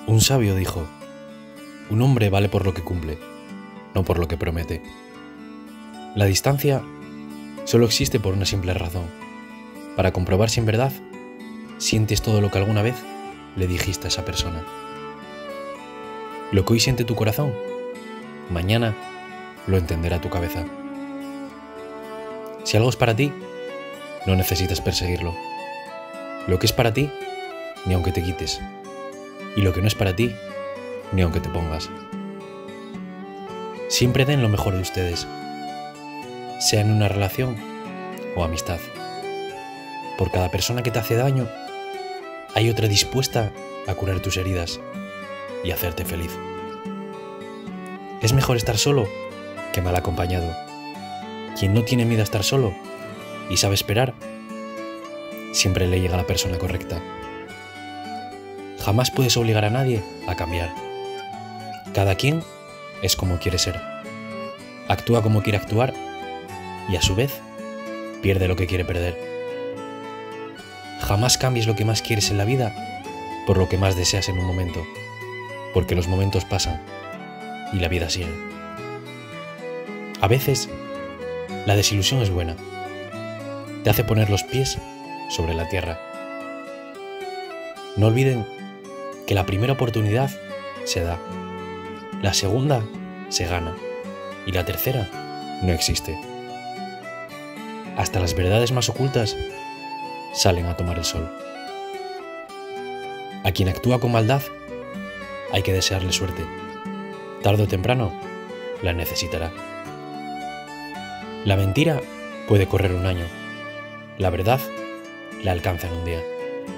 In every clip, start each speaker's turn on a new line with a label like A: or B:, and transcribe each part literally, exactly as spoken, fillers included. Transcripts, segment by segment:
A: Un sabio dijo: un hombre vale por lo que cumple, no por lo que promete. La distancia solo existe por una simple razón: para comprobar si en verdad sientes todo lo que alguna vez le dijiste a esa persona. Lo que hoy siente tu corazón, mañana lo entenderá tu cabeza. Si algo es para ti, no necesitas perseguirlo. Lo que es para ti, ni aunque te quites. Y lo que no es para ti, ni aunque te pongas. Siempre den lo mejor de ustedes, sea en una relación o amistad. Por cada persona que te hace daño, hay otra dispuesta a curar tus heridas y hacerte feliz. Es mejor estar solo que mal acompañado. Quien no tiene miedo a estar solo y sabe esperar, siempre le llega a la persona correcta. Jamás puedes obligar a nadie a cambiar. Cada quien es como quiere ser. Actúa como quiere actuar y a su vez pierde lo que quiere perder. Jamás cambies lo que más quieres en la vida por lo que más deseas en un momento, porque los momentos pasan y la vida sigue. A veces, la desilusión es buena. Te hace poner los pies sobre la tierra. No olviden que la primera oportunidad se da, la segunda se gana y la tercera no existe. Hasta las verdades más ocultas salen a tomar el sol. A quien actúa con maldad hay que desearle suerte. Tarde o temprano la necesitará. La mentira puede correr un año. La verdad la alcanza en un día.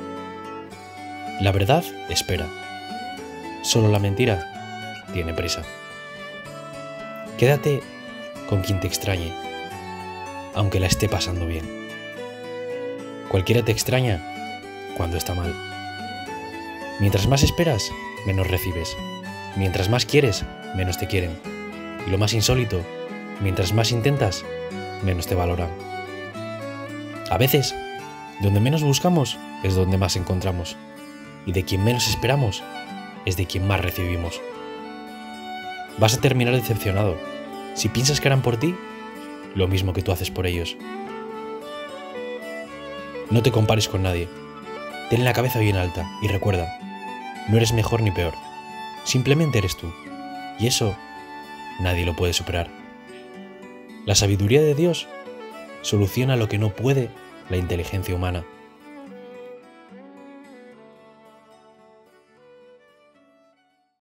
A: La verdad espera. Solo la mentira tiene prisa. Quédate con quien te extrañe, aunque la esté pasando bien. Cualquiera te extraña cuando está mal. Mientras más esperas, menos recibes. Mientras más quieres, menos te quieren. Y lo más insólito, mientras más intentas, menos te valoran. A veces, donde menos buscamos es donde más encontramos. Y de quien menos esperamos es de quien más recibimos. Vas a terminar decepcionado si piensas que harán por ti lo mismo que tú haces por ellos. No te compares con nadie. Ten la cabeza bien alta y recuerda, no eres mejor ni peor. Simplemente eres tú. Y eso nadie lo puede superar. La sabiduría de Dios soluciona lo que no puede la inteligencia humana.